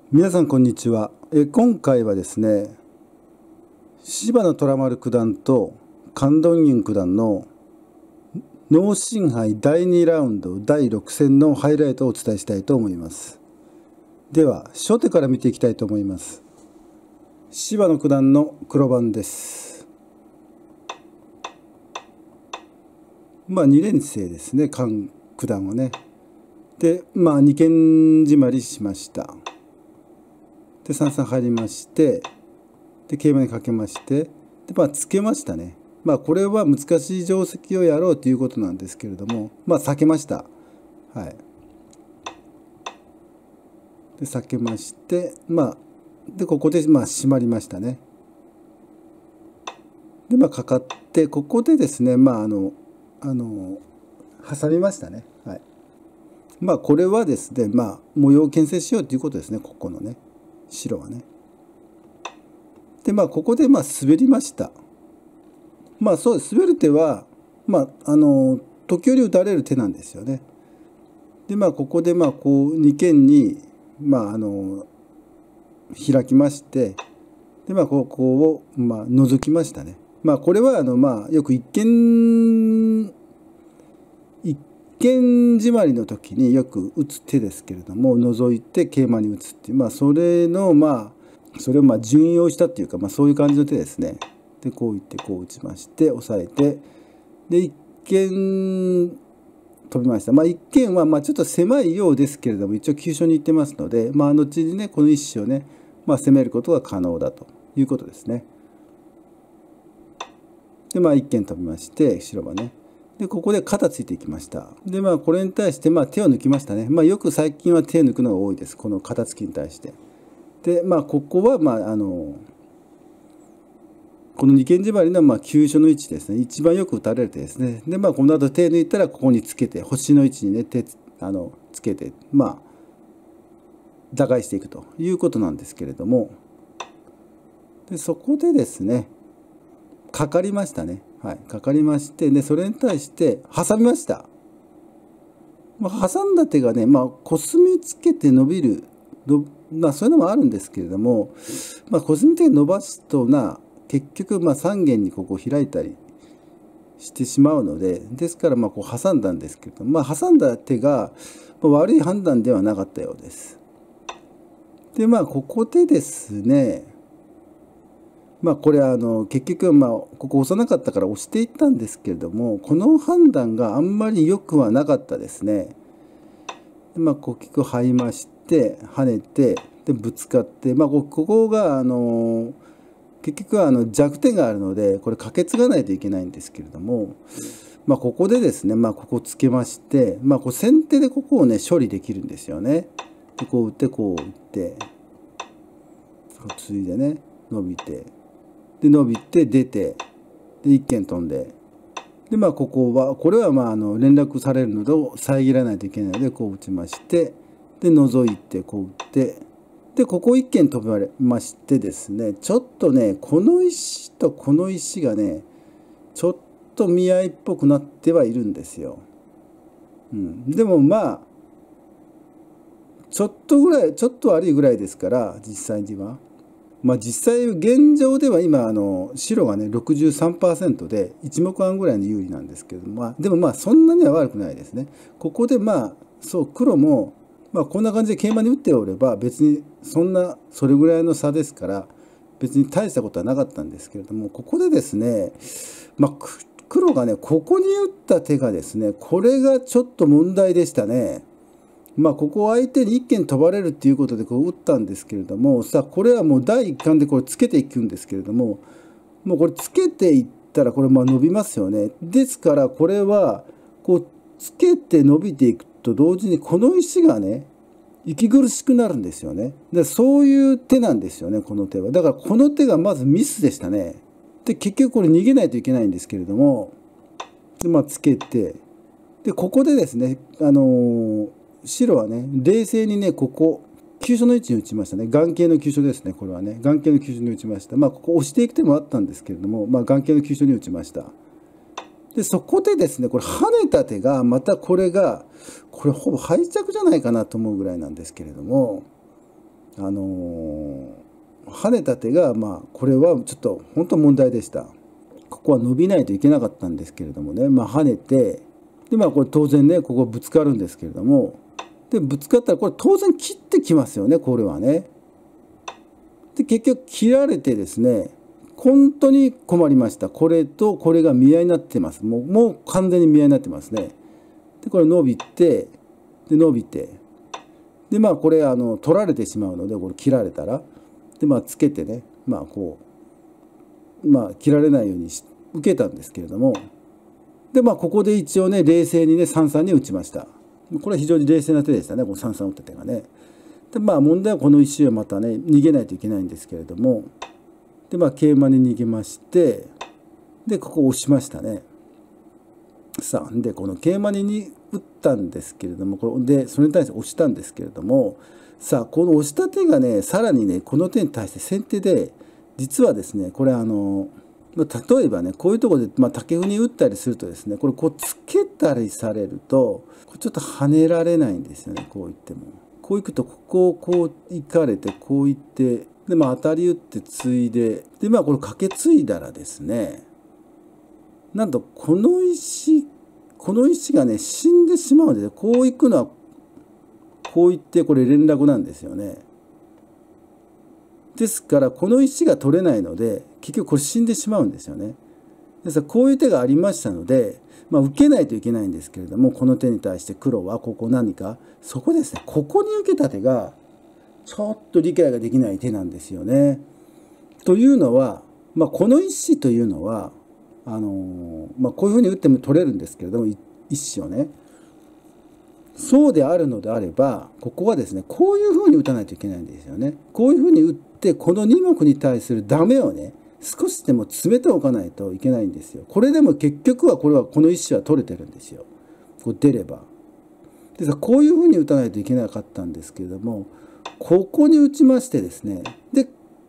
皆さんこんにちは。今回はですね、芝野虎丸九段と関東ン九段の脳震杯第2ラウンド第6戦のハイライトをお伝えしたいと思います。では初手から見ていきたいと思います。芝野九段の黒番です。2連勝ですね、関九段はね。で二間締まりしました。で3三入りまして、で桂馬にかけまして、でつけましたね。これは難しい定石をやろうということなんですけれども、避けました。はい。で避けまして、でここで締まりましたね。でかかってここでですね挟みましたね。はい。これはですね模様を牽制しようということですね、ここのね白はね。でここで滑りました。そうです。滑る手は時折打たれる手なんですよね。でここでこう二間に開きまして、でここを覗きましたね。これはよく一見締まりの時によく打つ手ですけれども、覗いて桂馬に打つっていうそれのそれを順用したっていうかそういう感じの手ですね。でこういってこう打ちまして押さえて、で一見飛びました。一見はちょっと狭いようですけれども、一応急所に行ってますので、後にねこの一子をね攻めることが可能だということですね。で一見飛びまして白はね。でここで肩ついていきました。でこれに対して手を抜きましたね。よく最近は手を抜くのが多いです、この肩つきに対して。でここはこの二間締まりの急所の位置ですね、一番よく打たれる手ですね。でこの後手抜いたらここにつけて、星の位置にね手つけて打開していくということなんですけれども、でそこでですねかかりましたね。はい、かかりまして、でそれに対して挟みました。挟んだ手がねコスミつけて伸びるそういうのもあるんですけれども、コスミ手伸ばすと結局3間にここ開いたりしてしまうので、ですからこう挟んだんですけれども、挟んだ手が悪い判断ではなかったようです。でここでですねこれ結局ここ押さなかったから押していったんですけれども、この判断があんまり良くはなかったですね。こう結局這いまして跳ねて、でぶつかって、ここが結局は弱点があるので、これかけ継がないといけないんですけれども、ここでですねここつけまして、こう先手でここをね処理できるんですよね。でこう打ってこう打ってついでね伸びて、で伸びて出て、で一間飛んで、でここはこれは連絡されるので遮らないといけないのでこう打ちまして、で覗いてこう打って、でここ一間飛ばれましてですね、ちょっとねこの石とこの石がねちょっと見合いっぽくなってはいるんですよ。でもちょっと悪いぐらいですから、実際には。実際現状では今白がね 63% で1目半ぐらいの有利なんですけれども、でもそんなには悪くないですね。ここでそう黒もこんな感じで桂馬に打っておれば別にそれぐらいの差ですから、別に大したことはなかったんですけれども、ここでですね黒がねここに打った手がですね、これがちょっと問題でしたね。ここを相手に一間飛ばれるっていうことでこう打ったんですけれども、これはもう第一感でこれつけていくんですけれども、もうこれつけていったらこれ伸びますよね。ですからこれはこうつけて伸びていくと同時にこの石がね息苦しくなるんですよね。でそういう手なんですよね、この手は。だからこの手がまずミスでしたね。で結局これ逃げないといけないんですけれども、でつけて、でここでですね白はね冷静にねここ急所の位置に打ちましたね。眼形の急所ですね、これはね眼形の急所に打ちました。ここ押していく手もあったんですけれども、眼形の急所に打ちました。でそこでですねこれ跳ねた手がまたこれほぼ敗着じゃないかなと思うぐらいなんですけれども、 跳ねた手がこれはちょっと本当問題でした。ここは伸びないといけなかったんですけれどもね、跳ねて、でこれ当然ねここぶつかるんですけれども、でぶつかったらこれ当然切ってきますよね、これはね。で結局切られてですね、本当に困りました。これとこれが見合いになってます。もう完全に見合いになってますね。でこれ伸びて、で伸びて、でこれ取られてしまうので、これ切られたらでつけてね、こう切られないように受けたんですけれども、でここで一応ね冷静にね3三に打ちました。これは非常に冷静な手でしたね、この3三打った手がね。で問題はこの石はまたね逃げないといけないんですけれども、で桂馬に逃げまして、でここ押しましたね。さあでこの桂馬に打ったんですけれども、これでそれに対して押したんですけれども、さあこの押した手がねさらにねこの手に対して先手で、実はですねこれ例えばねこういうところで竹歩に打ったりするとですね、これこうつけたりされるとちょっと跳ねられないんですよね。こういってもこういくとここをこう行かれて、こういってで当たり打ってついで、でこれかけ継いだらですね、なんとこの石がね死んでしまうので、こういくのはこういってこれ連絡なんですよね。ですからこの石が取れないので結局これ死んでしまうんですよね。ですからこういう手がありましたので、受けないといけないんですけれども、この手に対して黒はここ何かそこですね、ここに受けた手がちょっと理解ができない手なんですよね。というのは、この一子というのはこういうふうに打っても取れるんですけれども、一子をね、そうであるのであればここはですねこういうふうに打たないといけないんですよね。こういうふうに打ってこの2目に対するダメをね少しでも詰めておかないといけないんですよ。これでも結局はこの一子は取れてるんですよ、こう出れば。でこういうふうに打たないといけなかったんですけれども、ここに打ちましてですね、で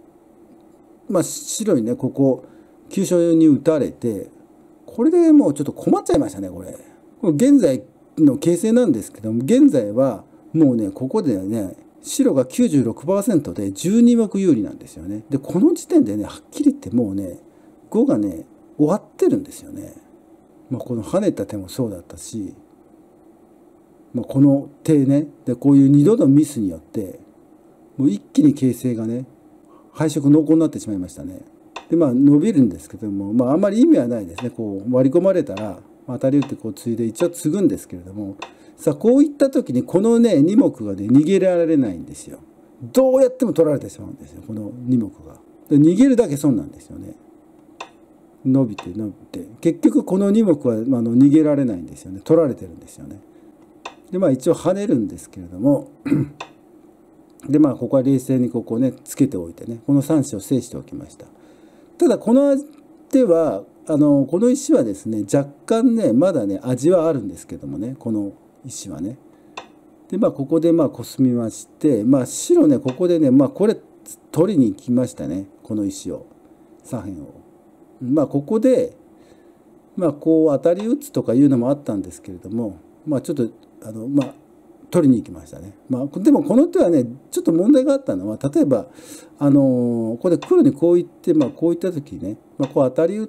白にねここ急所に打たれて、これでもうちょっと困っちゃいましたね。これ現在の形勢なんですけども、現在はもうねここでね白が 96% で12目有利なんですよね。でこの時点でねはっきり言ってもうね5がね終わってるんですよね。この跳ねた手もそうだったし、この手ねでこういう2度のミスによってもう一気に形勢がね敗色濃厚になってしまいましたね。で伸びるんですけども、あんまり意味はないですね。こう割り込まれたら当たり打ってこう継いで一応継ぐんですけれども、さあこういった時にこのね2目がね逃げられないんですよ。どうやっても取られてしまうんですよ、この2目が。で逃げるだけ損なんですよね。伸びて伸びて結局この2目は逃げられないんですよね。取られてるんですよね。で一応跳ねるんですけれどもでここは冷静にここをねつけておいてね、この3子を制しておきました。ただこの手はこの石はですね若干ねまだね味はあるんですけどもね、この石はね。でここでコスみまして、白ねここでねこれ取りに行きましたね、この石を左辺を。ここでこう当たり打つとかいうのもあったんですけれども、ちょっと取りに行きましたね。でもこの手はねちょっと問題があったのは、例えばここで黒にこういって、こういった時にね、こう当たり打って、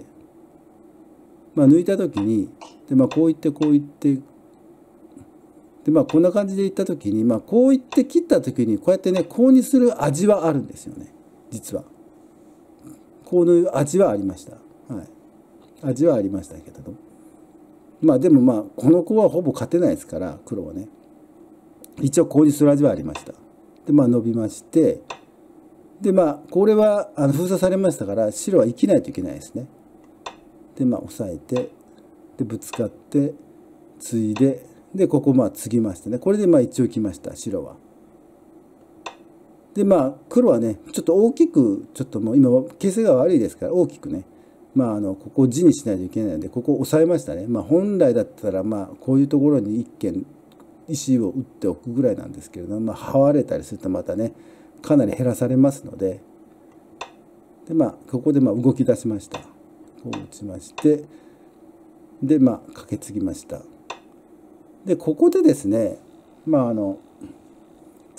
抜いた時にで、こういってこういってで、こんな感じでいった時に、こういって切った時にこうやってねコウにする味はあるんですよね。実はこういう味はありました。はい、味はありましたけれど、でもこの子はほぼ勝てないですから、黒はね一応コウにする味はありました。で伸びまして、でこれは封鎖されましたから白は生きないといけないですね。で押さえて、でぶつかって継いで、でここ継ぎましてね、これで一応生きました白は。で黒はねちょっと大きく、ちょっともう今形勢が悪いですから大きくねここを地にしないといけないのでここを押さえましたね。本来だったらこういうところに一間石を打っておくぐらいなんですけれども、這われたりするとまたねかなり減らされますので、でここで動き出しました。こう打ちまして、でカケ継ぎました。でここでですね捕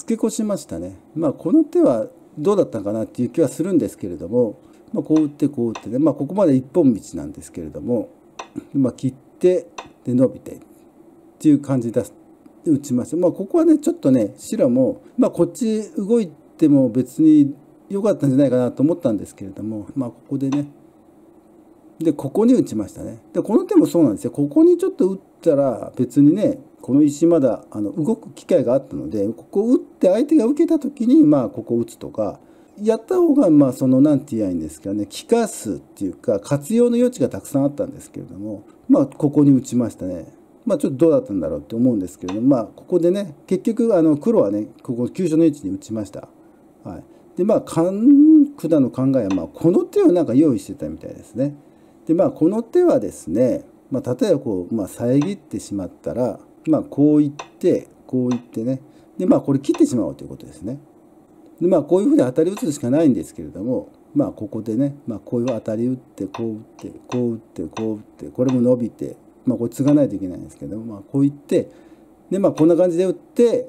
け越しましたね。この手はどうだったかなっていう気はするんですけれども、こう打ってこう打ってね、ここまで一本道なんですけれども、切ってで伸びてっていう感じで打ちました。ここはねちょっとね白も、こっち動いても別に良かったんじゃないかなと思ったんですけれども、ここでね、でここに打ちましたね。でこの手もそうなんですよ。ここにちょっと打ったら別にね、この石まだ動く機会があったので、ここ打って相手が受けた時にここ打つとかやった方がそのなんて言えばいいんですかね、利かすっていうか活用の余地がたくさんあったんですけれども、ここに打ちましたね。ちょっとどうだったんだろうって思うんですけれども、ここでね結局黒はねここ急所の位置に打ちました。はい、で菅九段の考えはこの手をなんか用意してたみたいですね。でこの手はですね、例えばこう、遮ってしまったら、こういってこういってね、でこれ切ってしまおうということですね。でこういうふうに当たり打つしかないんですけれども、ここでね、こういう当たり打ってこう打ってこう打ってこう打ってこれも伸びて、これ継がないといけないんですけども、こういってでこんな感じで打って、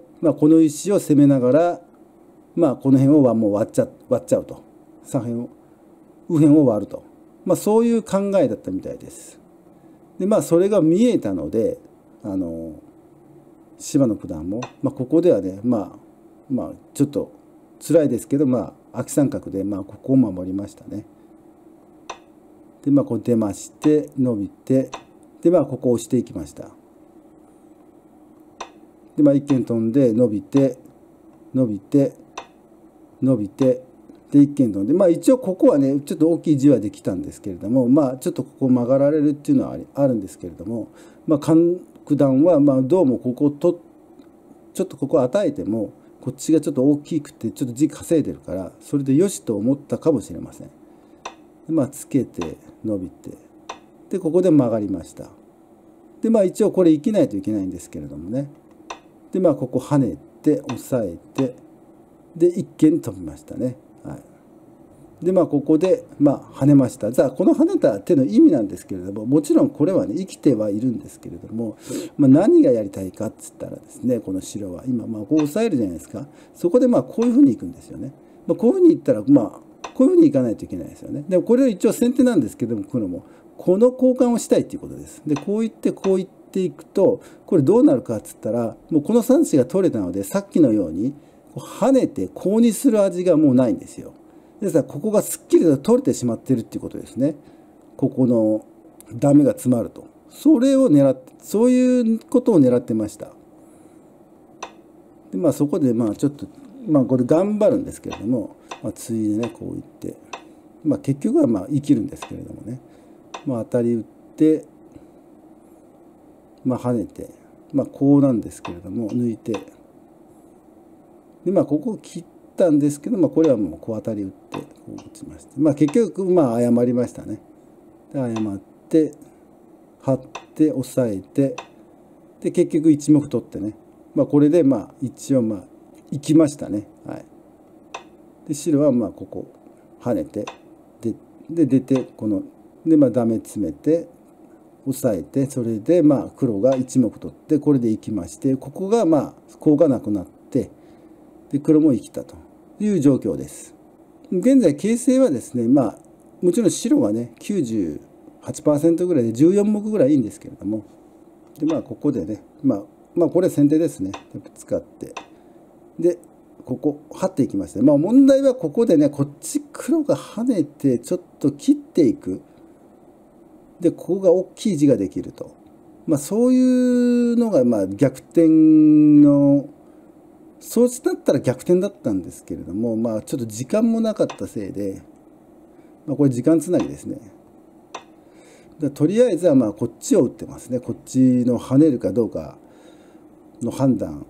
この石を攻めながら、この辺をもう割っちゃうと、左辺を右辺を割ると、そういう考えだったみたいです。でそれが見えたので芝野九段も、ここではねちょっと辛いですけどアキ三角でここを守りましたね。でこう出まして伸びて、でここを押していきました。で一間飛んで伸びて伸びて伸びてで一間飛んで、一応ここはねちょっと大きい地はできたんですけれども、ちょっとここ曲がられるっていうのはあるんですけれども、菅九段はどうもここちょっとここ与えてもこっちがちょっと大きくてちょっと地稼いでるから、それでよしと思ったかもしれません。でつけて伸びて、でここで曲がりました。で一応これ生きないといけないんですけれどもね、でここ跳ねて押さえて、で一間飛びましたね。はい、でここで跳ねました。じゃあこの跳ねた手の意味なんですけれども、もちろんこれはね生きてはいるんですけれども、何がやりたいかっつったらですね、この白は今こう押さえるじゃないですか。そこでこういうふうにいくんですよね。こういうふうにいったらこういうふうにいかないといけないですよね。でもこれは一応先手なんですけども、黒もこの交換をしたいっていうことです。でこういってこういっていくと、これどうなるかっつったら、もうこの3子が取れたので、さっきのように跳ねてコウにする味がもうないんですよ。ですからここがすっきりと取れてしまってるっていうことですね。ここのダメが詰まると、それを狙って、そういうことを狙ってました。でそこでちょっとこれ頑張るんですけれども、ついでねこういって、結局は生きるんですけれどもね、当たり打って跳ねてこうなんですけれども、抜いてでここを切ったんですけど、これはもうこう当たり打ってこう打ちまして、結局誤りましたね。で誤って張って押さえて、で結局1目取ってね、これで一応いきましたね。はい、で白はここ跳ねてで出てこのでダメ詰めて押さえて、それで黒が1目取って、これでいきまして、ここがコウがなくなって、で黒も生きたという状況です。現在形勢はですね、もちろん白がね 98% ぐらいで14目ぐらいいいんですけれども、でここでねこれ先手ですね。使ってでここ張っていきまして、問題はここでねこっち黒が跳ねてちょっと切っていく。でここが大きい地ができると、そういうのが逆転の、そうだったら逆転だったんですけれども、ちょっと時間もなかったせいで、これ時間つなぎですね。とりあえずはこっちを打ってますね。こっちの跳ねるかどうかの判断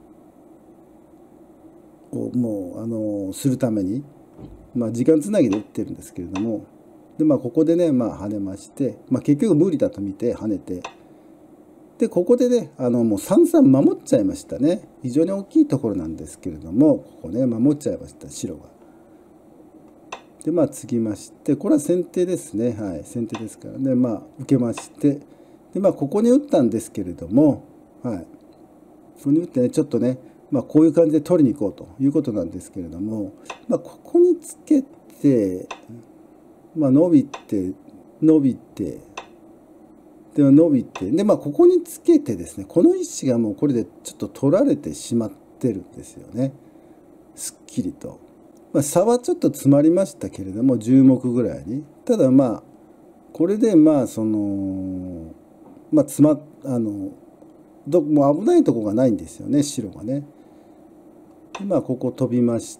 をもうするために、時間つなぎで打ってるんですけれども、でここでね跳ねまして、結局無理だと見て跳ねて、でここでねもう三々守っちゃいましたね。非常に大きいところなんですけれども、ここね守っちゃいました白が。で継ぎまして、これは先手ですね。はい、先手ですからね。受けまして、でここに打ったんですけれども、はい、ここに打ってねちょっとねこういう感じで取りに行こうということなんですけれども、ここにつけて、伸びて伸びてで伸びてで、ここにつけてですね、この石がもうこれでちょっと取られてしまってるんですよね、すっきりと。差はちょっと詰まりましたけれども10目ぐらいに。ただこれでそのもう危ないとこがないんですよね、白がね。でここ飛びまして、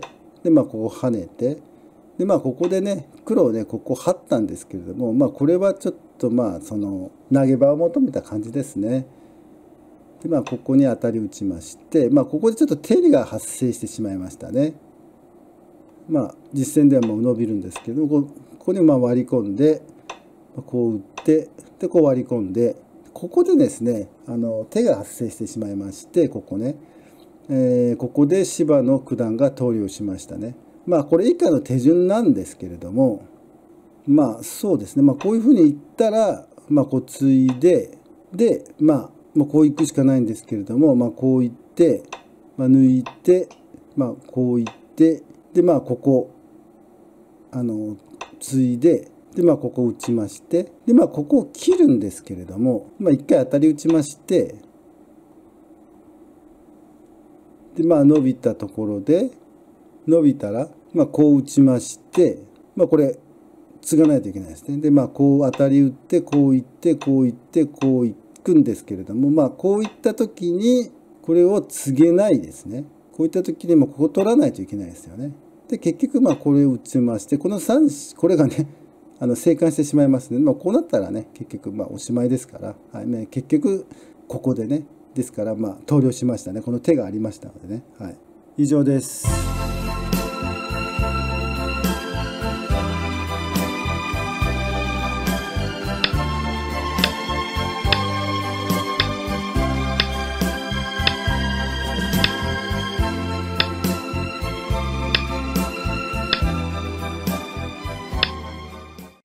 でここ跳ねて、でここでね黒をねここ張ったんですけれども、これはちょっとその投げ場を求めた感じですね。でここに当たり打ちまして、ここでちょっと照りが発生してしまいましたね。実戦ではもう伸びるんですけども、ここに割り込んでこう打って、でこう割り込んで、ここでですね手が発生してしまいまして、ここね、ここで芝野九段が投了しましたね。これ以下の手順なんですけれども、そうですね、こういうふうにいったらこうついで、でこういくしかないんですけれども、こういって、抜いて、こういって、でここついで、でここ打ちまして、でここを切るんですけれども、一回当たり打ちまして、で伸びたところで伸びたらこう打ちまして、これ継がないといけないですね。でこう当たり打って、こういってこういってこういくんですけれども、こういった時にこれを継げないですね。こういった時にここ取らないといけないですよね。で結局これを打ちまして、この3これがね生還してしまいますので、こうなったらね結局おしまいですから、結局ここでね、ですから投了しましたね。この手がありましたのでね。以上です。